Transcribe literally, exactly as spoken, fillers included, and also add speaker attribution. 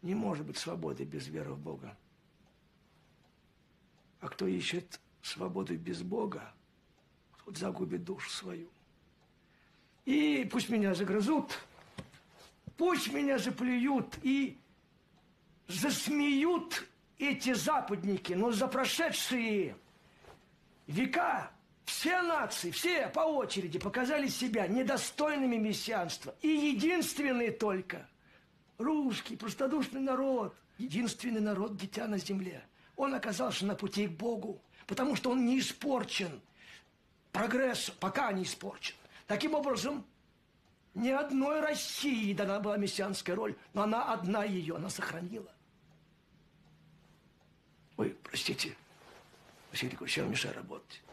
Speaker 1: Не может быть свободы без веры в Бога. А кто ищет свободу без Бога, тот загубит душу свою. И пусть меня загрызут, пусть меня заплюют и засмеют эти западники, но за прошедшие века все нации, все по очереди показали себя недостойными мессианства. И единственный только русский, простодушный народ, единственный народ, дитя на земле, он оказался на пути к Богу, потому что он не испорчен прогрессом, пока не испорчен. Таким образом, ни одной России дана была мессианская роль, но она одна ее, она сохранила. Ой, простите, Василий Николаевич, я вам мешаю работать.